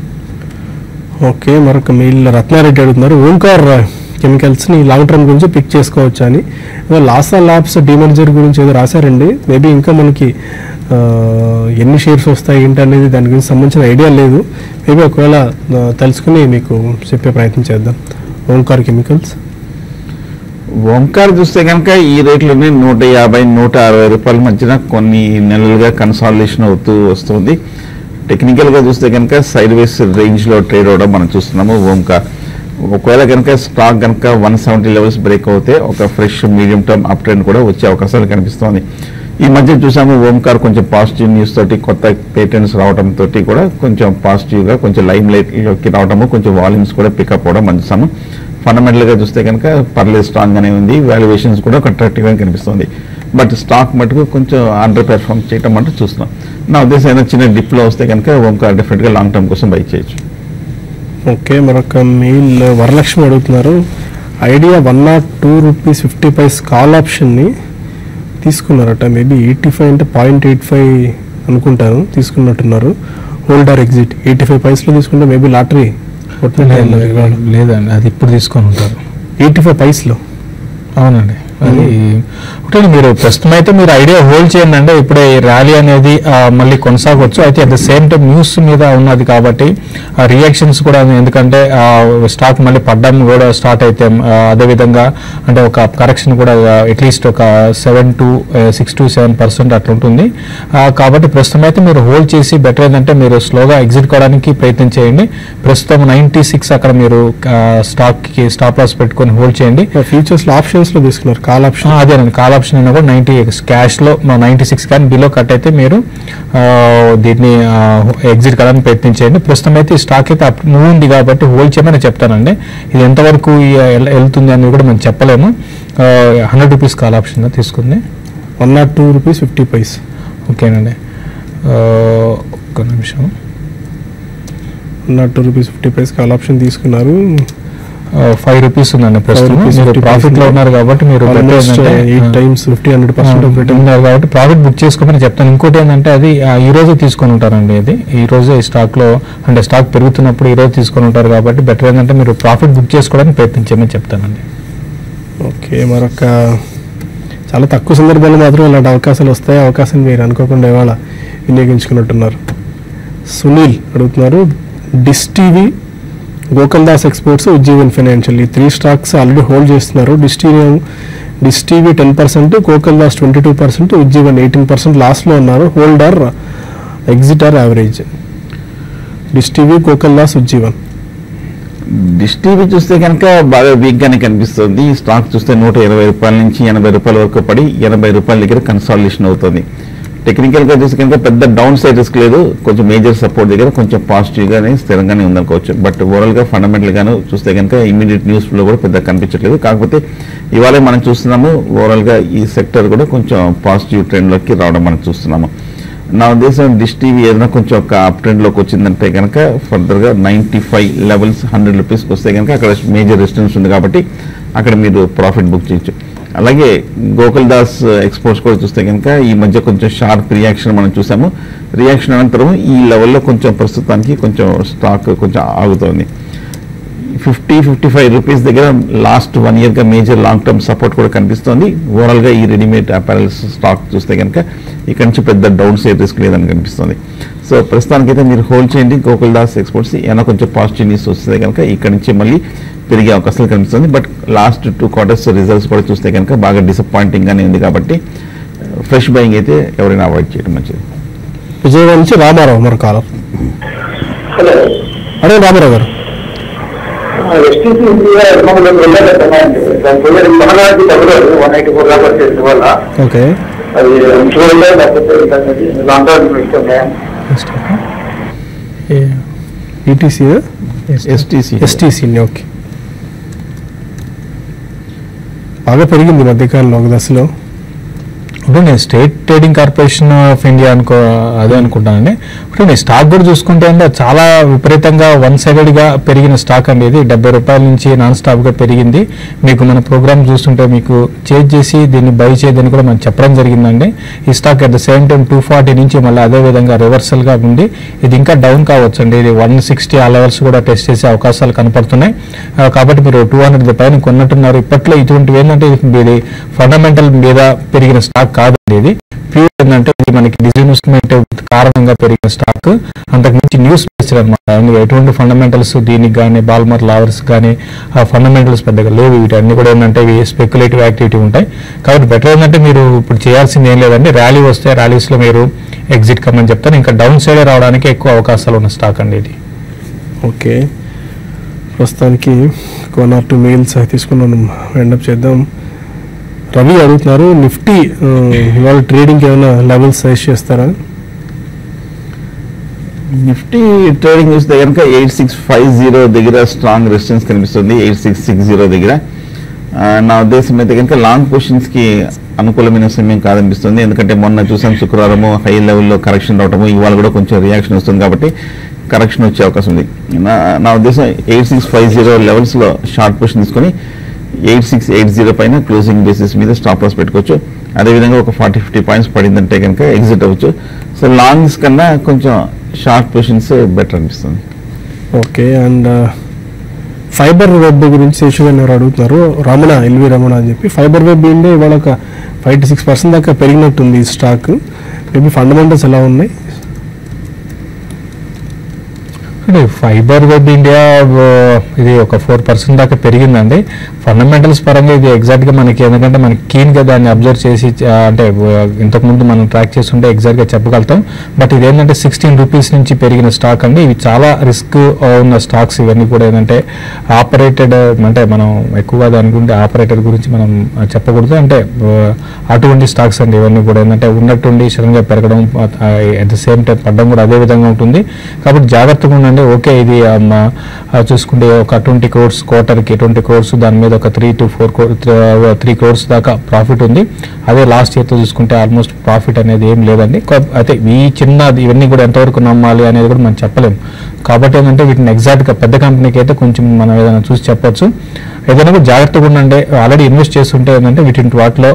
A: ఓకే మరొక మెయిల్ రత్నారెడ్డి అడుగుతున్నారు ఓంకార్ కెమికల్స్ని లాంగ్ టర్మ్ గురించి పిక్ చేసుకోవచ్చు అని. లాసా ల్యాబ్స్ డిమర్జర్ గురించి ఏదో రాశారండి. మేబీ ఇంకా మనకి ఎన్ని షేర్స్ వస్తాయి ఏంటి అనేది దాని గురించి సంబంధించిన ఐడియా లేదు. మేబీ ఒకవేళ తెలుసుకుని మీకు చెప్పే ప్రయత్నం చేద్దాం. ఓంకార్ కెమికల్స్
E: ఓంకార్ చూస్తే కనుక ఈ రేట్లోనే నూట యాభై నూట అరవై రూపాయల మధ్యన కొన్ని నెలలుగా కన్సాలిడేషన్ అవుతూ వస్తుంది. టెక్నికల్గా చూస్తే కనుక సైడ్ వేస్ రేంజ్లో ట్రేడ్ అవడం మనం చూస్తున్నాము ఓంకార్. ఒకవేళ కనుక స్టాక్ కనుక వన్ సెవెంటీ లెవెల్స్ బ్రేక్ అవుతే ఒక fresh medium term up trend కూడా వచ్చే అవకాశాలు కనిపిస్తోంది. ఈ మధ్య చూసాము ఓంకార్ కొంచెం పాజిటివ్ న్యూస్ తోటి కొత్త పేటెంట్స్ రావడంతో కూడా కొంచెం పాజిటివ్గా కొంచెం లైమ్ లైట్లోకి రావడము, కొంచెం వాల్యూమ్స్ కూడా పికప్ అవడం మనం చూసాము. ఫండమెంటల్గా చూస్తే కనుక పర్లేదు స్ట్రాంగ్గానే ఉంది, వాల్యుయేషన్స్ కూడా అట్రాక్టివ్గా కనిపిస్తుంది. బట్ స్టాక్ మటుకు కొంచెం అండర్ పెర్ఫార్మ్ చేయటం అంటూ చూస్తున్నాం. నా ఉద్దేశం ఏదైనా చిన్న డిప్లో వస్తే కనుక ఒక డెఫినెట్గా లాంగ్ టర్మ్ కోసం బై చేయొచ్చు.
A: ఓకే, మరొక మెయిల్ వరలక్ష్మి అడుగుతున్నారు, Idea one nought two rupees fifty paise call ఆప్షన్ని తీసుకున్నారట, మేబీ ఎయిటీ ఫైవ్ అంటే పాయింట్ ఎయిట్ ఫైవ్ అనుకుంటాను తీసుకున్నట్టున్నారు. హోల్డర్ ఎగ్జిట్ ఎయిటీ ఫైవ్ పైస్లో తీసుకుంటే మేబీ లాటరీ
B: లేదండి, అది ఇప్పుడు తీసుకొని ఉంటారు
A: ఎయిటీ ఫైవ్ పైస్లో.
B: అవునండి, అది ఒకటే మీరు ప్రస్తుతం అయితే మీరు ఐడియా హోల్డ్ చేయండి అంటే ఇప్పుడే ర్యాలీ అనేది మళ్ళీ కొనసాగవచ్చు. అయితే at the same time news మీద ఉన్నది కాబట్టి రియాక్షన్స్ కూడా, ఎందుకంటే స్టాక్ మళ్ళీ పడ్డం కూడా స్టార్ట్ అయితే అదేవిధంగా అంటే ఒక కరెక్షన్ కూడా అట్లీస్ట్ ఒక seven to six to seven percent అట్లా ఉంటుంది. కాబట్టి ప్రస్తుతం అయితే మీరు హోల్డ్ చేసి బెటర్ ఏంటంటే మీరు స్లోగా ఎగ్జిట్ కావడానికి ప్రయత్నం చేయండి. ప్రస్తుతం నైన్టీ సిక్స్ అక్కడ మీరు స్టాక్కి స్టాప్ లాస్ పెట్టుకొని హోల్డ్ చేయండి.
A: ఫ్యూచర్స్లో ఆప్షన్స్లో తీసుకున్నారు కాల్ ఆప్షన్,
B: అదేనండి కాల్ ఆప్షన్ అయినా కూడా నైన్టీ క్యాష్లో నైన్టీ సిక్స్ కానీ బిలో కట్ అయితే మీరు దీన్ని ఎగ్జిట్ కావడానికి ప్రయత్నించండి. ప్రస్తుతం అయితే ఈ స్టాక్ అయితే మూవ్ ఉంది కాబట్టి హోల్డ్ చేయమని చెప్తానండి. ఇది ఎంతవరకు వెళ్తుంది అనేది కూడా మనం చెప్పలేము. హండ్రెడ్ రూపీస్ కాల్ ఆప్షన్ తీసుకుంది,
A: one nought two rupees fifty paise.
B: ఓకేనండి, ఒక్క నిమిషం.
A: One nought two rupees fifty paise call option తీసుకున్నారు.
B: ఫైవ్ రూపీస్ ఉందండి ప్రస్తుతం. మీరు ప్రాఫిట్ లో ఉన్నారు కాబట్టి మీరు
A: eight times fifty hundred percent
B: ఉన్నారు కాబట్టి ప్రాఫిట్ బుక్ చేసుకోమని చెప్తాను. ఇంకోటి ఏంటంటే అది ఈ రోజే తీసుకొని ఉంటారండి, అది ఈ రోజే స్టాక్ లో అంటే స్టాక్ పెరుగుతున్నప్పుడు ఈ రోజు తీసుకొని ఉంటారు కాబట్టి బెటర్ ఏంటంటే మీరు ప్రాఫిట్ బుక్ చేసుకోవడానికి ప్రయత్నించమని చెప్తానండి.
A: ఓకే, మరొక చాలా తక్కువ సందర్భాల్లో మాత్రం ఇలాంటి అవకాశాలు వస్తాయి. అవకాశం మీరు అనుకోకుండా ఇవాళ వినియోగించుకున్నట్టున్నారు. సునీల్ అడుగుతున్నారు, Dish TV, Gokaldas exports, Ujjivan financial ఈ త్రీ స్టాక్స్ ఆల్రెడీ హోల్డ్ చేస్తున్నారు. Dish TV Dish TV ten percent, Gokaldas twenty two percent, Ujjivan eighteen percent లాస్ట్లో ఉన్నారు. Hold or exit or average Dish TV, Gokaldas, Ujjivan.
E: Dish TV చూస్తే కనుక బాగా వీక్గానే కనిపిస్తుంది. ఈ స్టాక్ చూస్తే నూట ఇరవై రూపాయల నుంచి ఎనభై రూపాయల వరకు పడి ఎనభై రూపాయల దగ్గర కన్సాలిడేషన్ అవుతుంది. టెక్నికల్గా చూస్తే కనుక పెద్ద డౌన్ సైడ్ రిస్క్ లేదు, కొంచెం మేజర్ సపోర్ట్ దగ్గర కొంచెం పాజిటివ్గానే స్థిరంగానే ఉందనుకోవచ్చు. బట్ ఓవరాల్గా ఫండమెంటల్గాను చూస్తే కనుక ఇమీడియట్ న్యూస్లో కూడా పెద్ద కనిపించట్లేదు. కాకపోతే ఇవాళ మనం చూస్తున్నాము ఓవరాల్గా ఈ సెక్టర్ కూడా కొంచెం పాజిటివ్ ట్రెండ్లోకి రావడం మనం చూస్తున్నాము. నా ఉద్దేశం డిష్ టీవీ ఏదైనా కొంచెం ఒక అప్ ట్రెండ్లోకి వచ్చిందంటే కనుక ఫర్దర్గా నైంటీ ఫైవ్ లెవెల్స్ హండ్రెడ్ రూపీస్కి వస్తే కనుక అక్కడ మేజర్ రెసిస్టెన్స్ ఉంది కాబట్టి అక్కడ మీరు ప్రాఫిట్ బుక్ చేయొచ్చు. అలాగే గోకుల్ దాస్ ఎక్స్పోర్ట్స్ కూడా చూస్తే కనుక ఈ మధ్య కొంచెం షార్ప్ రియాక్షన్ మనం చూసాము. రియాక్షన్ అనంతరం ఈ లెవెల్లో కొంచెం ప్రస్తుతానికి కొంచెం స్టాక్ కొంచెం ఆగుతోంది. ఫిఫ్టీ ఫిఫ్టీ ఫైవ్ రూపీస్ దగ్గర లాస్ట్ వన్ ఇయర్గా మేజర్ లాంగ్ టర్మ్ సపోర్ట్ కూడా కనిపిస్తోంది. ఓవరాల్గా ఈ రెడీమేడ్ అపారల్స్ స్టాక్ చూస్తే కనుక ఇక్కడ నుంచి పెద్ద డౌన్ సైడ్ రిస్క్ లేదని కనిపిస్తుంది. సో ప్రస్తుతానికైతే మీరు హోల్డ్ చేయండి గోకుల్ దాస్ ఎక్స్పోర్ట్స్. ఏమైనా కొంచెం పాజిటివ్ న్యూస్ వస్తే కనుక ఇక్కడ నుంచి మళ్ళీ పెరిగే అవకాశాలు కనిపిస్తుంది. But last two quarters results కూడా చూస్తే కనుక బాగా డిసప్పాయింటింగ్గానే ఉంది కాబట్టి ఫ్రెష్ బయింగ్ అయితే ఎవరైనా అవాయిడ్ చేయడం మంచిది.
A: విజయవాడ నుంచి రామారావు మరో కాలం.
C: హలో,
A: అదే రామారావు గారు,
C: ఎస్టీసీ ఇండియా అకౌంట్లోకి వెళ్ళాలండి. దాని పోయి కొనడానికి తగ్గలేదు, వన్ ఎయిటీ ఫోర్ దాకా వచ్చేసిన వల్ల
A: ఓకే
C: అది చూడలే, లేకపోతే లాంగ్ టర్మ్ ఇష్టమే.
A: ఈటీసీ
E: ఎస్టీసీ
A: ఎస్టీసీ ఓకే, బాగా పెరిగింది మధ్యకాలంలో ఒక దశలో.
B: ఇప్పుడు నేను state trading corporation of India అనుకో అదే అనుకుంటానండి. ఇప్పుడు నేను స్టాక్ కూడా చూసుకుంటే అంటే చాలా విపరీతంగా వన్ సైడెడ్గా పెరిగిన స్టాక్ అండి. ఇది డెబ్బై రూపాయల నుంచి నాన్ స్టాప్గా పెరిగింది. మీకు మన ప్రోగ్రామ్ చూస్తుంటే మీకు చేంజ్ చేసి దీన్ని బై చేయదని కూడా మనం చెప్పడం జరిగిందండి. ఈ stock at the same time two forty నుంచి మళ్ళీ అదే విధంగా రివర్సల్గా ఉంది. ఇది ఇంకా డౌన్ కావచ్చు అండి. ఇది వన్ సిక్స్టీ ఆ లెవెల్స్ కూడా టెస్ట్ చేసే అవకాశాలు కనపడుతున్నాయి. కాబట్టి మీరు టూ హండ్రెడ్ పైన కొన్నట్టున్నారు. ఇప్పట్లో ఇటువంటివి ఏంటంటే ఇది ఫండమెంటల్ మీద పెరిగిన స్టాక్ కాదండి. ఇది ప్యూర్ ఏంటంటే ఇది మనకి డిజిన్వెస్ట్మెంట్ కారణంగా పెరిగిన స్టాక్, అంతకు మించి న్యూస్ బేస్డ్ అనమాట. ఎటువంటి ఫండమెంటల్స్ దీనికి కానీ బాల్మర్ లావర్స్ కానీ ఆ ఫండమెంటల్స్ పెద్దగా లేవు. వీటన్ని కూడా ఏంటంటే ఇవి స్పెక్యులేటివ్ యాక్టివిటీ ఉంటాయి. కాబట్టి బెటర్ ఏంటంటే మీరు ఇప్పుడు చేయాల్సింది ఏం లేదండి. ర్యాలీ వస్తే ర్యాలీస్లో మీరు ఎగ్జిట్ కమ్మని చెప్తాను. ఇంకా డౌన్ సైడ్ రావడానికి ఎక్కువ అవకాశాలు ఉన్న స్టాక్ అండి ఇది.
A: ఓకే, ప్రస్తుతానికి వన్ ఆర్ టూ మెయిల్స్ తీసుకున్నాను, ఎండప్ చేద్దాం. రవి అడుగుతున్నారు, నిఫ్టీ ఇవాళ ట్రేడింగ్ ఏమైనా లెవెల్స్ సజెస్ట్ చేస్తారా?
E: నిఫ్టీ ట్రేడింగ్ చూస్తే కనుక ఎయిట్ సిక్స్ ఫైవ్ జీరో దగ్గర స్ట్రాంగ్ రెసిస్టెన్స్ కనిపిస్తుంది, ఎయిట్ సిక్స్ సిక్స్ జీరో దగ్గర. ఆ, నా ఉద్దేశం అయితే కనుక లాంగ్ పొజిషన్స్కి అనుకూలమైన సమయం కాదనిపిస్తుంది. ఎందుకంటే మొన్న చూసాం శుక్రవారము హై లెవెల్లో కరెక్షన్ రావటము, ఇవాళ కూడా కొంచెం రియాక్షన్ వస్తుంది కాబట్టి కరెక్షన్ వచ్చే అవకాశం ఉంది. నా నా ఉద్దేశం ఎయిట్ సిక్స్ ఫైవ్ జీరో లెవెల్స్లో షార్ట్ పొజిషన్ తీసుకొని ఎయిట్ సిక్స్ ఎయిట్ జీరో పైన క్లోజింగ్ బేసిస్ మీద స్టాప్ లాస్ పెట్టుకోవచ్చు. అదేవిధంగా ఒక ఫార్టీ ఫిఫ్టీ పాయింట్స్ పడిందంటే కనుక ఎగ్జిట్ అవ్వచ్చు. సో లాంగ్స్ కన్నా కొంచెం షార్ట్ పొజిషన్స్ బెటర్ అనిపిస్తుంది.
A: ఓకే. అండ్ ఫైబర్ వెబ్ గురించి శేషుగారు ఎవరు అడుగుతున్నారు, రమణ ఎల్వి రమణ అని చెప్పి. ఫైబర్ వెబ్ ఇండియా ఇవాళ ఒక ఫైవ్ టు సిక్స్ పర్సెంట్ దాకా పెరిగినట్టుంది ఈ స్టాక్. మేబీ ఫండమెంటల్స్ ఎలా ఉన్నాయి?
B: అంటే ఫైబర్ వెబ్ ఇండియా ఇది ఒక ఫోర్ పర్సెంట్ దాకా పెరిగిందండి. ఫండమెంటల్స్ పరంగా ఇది ఎగ్జాక్ట్గా మనకి, ఎందుకంటే మనకి కీన్గా దాన్ని అబ్జర్వ్ చేసి ఆ, అంటే ఇంతకుముందు మనం ట్రాక్ చేస్తుంటే ఎగ్జాక్ట్గా చెప్పగలుగుతాం. బట్ ఇదేంటంటే సిక్స్టీన్ రూపీస్ నుంచి పెరిగిన స్టాక్ అండి. ఇవి చాలా రిస్క్ ఉన్న స్టాక్స్ ఇవన్నీ కూడా. ఏంటంటే ఆపరేటెడ్, అంటే మనం ఎక్కువగా దాని గురించి ఆపరేటెడ్ గురించి మనం చెప్పకూడదు. అంటే అటువంటి స్టాక్స్ అండి ఇవన్నీ కూడా. ఏంటంటే ఉన్నట్టుండి సడన్గా పెరగడం, అట్ ద సేమ్ టైం పడడం కూడా అదే విధంగా ఉంటుంది. కాబట్టి జాగ్రత్తగా ఉండండి. ఓకే, ఇది చూసుకుంటే ఒక ట్వంటీ క్రోర్స్ క్వార్టర్కి ట్వంటీ క్రోర్స్ దాని మీద ఒక three to four three crores దాకా ప్రాఫిట్ ఉంది. అదే లాస్ట్ ఇయర్తో చూసుకుంటే ఆల్మోస్ట్ ప్రాఫిట్ అనేది ఏం లేదండి. అయితే ఈ చిన్న ఇవన్నీ కూడా ఎంతవరకు నమ్మాలి అనేది కూడా మనం చెప్పలేము. కాబట్టి ఏంటంటే వీటిని ఎగ్జాక్ట్గా పెద్ద కంపెనీకి అయితే కొంచెం మనం ఏదైనా చూసి చెప్పొచ్చు. ఏదైనా కూడా జాగ్రత్తగా ఉండండి. ఆల్రెడీ ఇన్వెస్ట్ చేస్తుంటే ఏంటంటే వీటి వాటిలో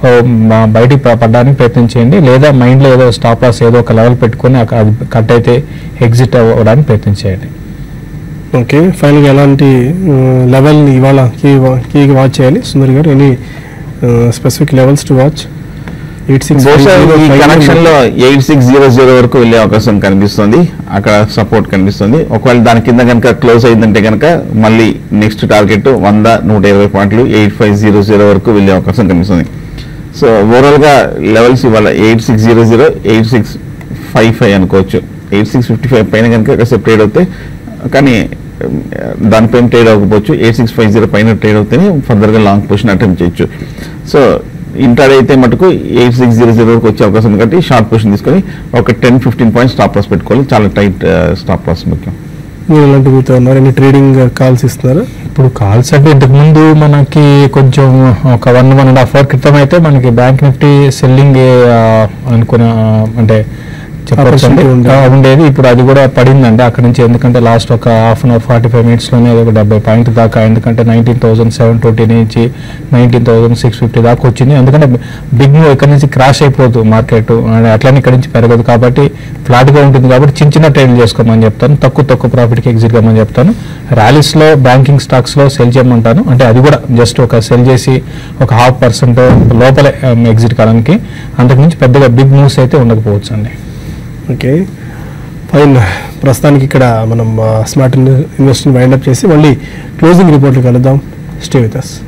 B: బయటికి పడడానికి ప్రయత్నం చేయండి, లేదా మైండ్లో ఏదో స్టాప్ లాస్ ఏదో ఒక లెవెల్ పెట్టుకొని అది కట్ అయితే ఎగ్జిట్ అవ్వడానికి ప్రయత్నం చేయండి.
A: ఓకే. ఫైనల్గా ఎలాంటి లెవెల్ ఇవాళ కీ కీకి వాచ్ చేయాలి సుందర్ గారు? Any specific levels to watch? Eight six
E: connection లో ఎయిట్ సిక్స్ జీరో జీరో వరకు వెళ్ళే అవకాశం కనిపిస్తుంది. అక్కడ సపోర్ట్ కనిపిస్తుంది. ఒకవేళ దాని కింద కనుక క్లోజ్ అయిందంటే కనుక మళ్ళీ నెక్స్ట్ టార్గెట్ వంద నూట ఇరవై పాయింట్లు ఎయిట్ ఫైవ్ జీరో జీరో వరకు వెళ్ళే అవకాశం కనిపిస్తుంది. సో ఓవరాల్ గా లెవెల్స్ ఇవాళ eight six zero zero eight six five five అనుకోవచ్చు. ఎయిట్ సిక్స్ ఫిఫ్టీ ఫైవ్ పైన కనుక కాసేపు ట్రేడ్ అవుతాయి, కానీ దానిపైన ట్రేడ్ అవ్వకపోవచ్చు. ఎయిట్ సిక్స్ ఫైవ్ జీరో పైన ట్రేడ్ అవుతేనే ఫర్దర్గా లాంగ్ పొజిషన్ అటెంప్ట్ చేయొచ్చు. సో ఇంటర్ అయితే మటుకు ఎయిట్ సిక్స్ జీరో జీరో వరకు వచ్చే అవకాశం ఉంది కాబట్టి షార్ట్ పొజిషన్ తీసుకొని ఒక ten fifteen points stop loss పెట్టుకోవాలి. చాలా టైట్ స్టాప్ లాస్ ముఖ్యం.
A: మీరు ఎలాంటి పోతూ ఉన్నారు? ఎన్ని ట్రేడింగ్ కాల్స్ ఇస్తున్నారు?
B: ఇప్పుడు కాల్స్ అంటే ఇంతకుముందు మనకి కొంచెం ఒక one one and half hour క్రితం అయితే మనకి బ్యాంక్ నిఫ్టీ సెల్లింగ్ అనుకున్న అంటే చెప్పండి ఉండేది. ఇప్పుడు అది కూడా పడిందండి అక్కడ నుంచి. ఎందుకంటే లాస్ట్ ఒక half an hour forty five మినిట్స్లోనే ఒక డెబ్బై పాయింట్ దాకా, ఎందుకంటే నైన్టీన్ థౌసండ్ సెవెన్ ట్వంటీ నుంచి నైన్టీన్ థౌసండ్ సిక్స్ ఫిఫ్టీ దాకా వచ్చింది. ఎందుకంటే బిగ్ మూవ్ ఇక్కడ నుంచి క్రాష్ అయిపోదు మార్కెట్, అట్లనే ఇక్కడ నుంచి పెరగదు. కాబట్టి ఫ్లాట్గా ఉంటుంది. కాబట్టి చిన్న చిన్న ట్రేడ్లు చేసుకోమని చెప్తాను, తక్కువ తక్కువ ప్రాఫిట్కి ఎగ్జిట్ కమ్మని చెప్తాను. ర్యాలీస్లో బ్యాంకింగ్ స్టాక్స్లో సెల్ చేయమంటాను. అంటే అది కూడా జస్ట్ ఒక సెల్ చేసి ఒక హాఫ్ పర్సెంట్ లోపలే ఎగ్జిట్ కావడానికి, అంతకుమించి పెద్దగా బిగ్ మూవ్స్ అయితే ఉండకపోవచ్చు అండి.
A: Okay fine. ప్రస్తుతానికి ఇక్కడ మనం స్మార్ట్ ఇన్వెస్ట్ని వైండప్ చేసి మళ్ళీ క్లోజింగ్ రిపోర్ట్లు కలుద్దాం. Stay with us.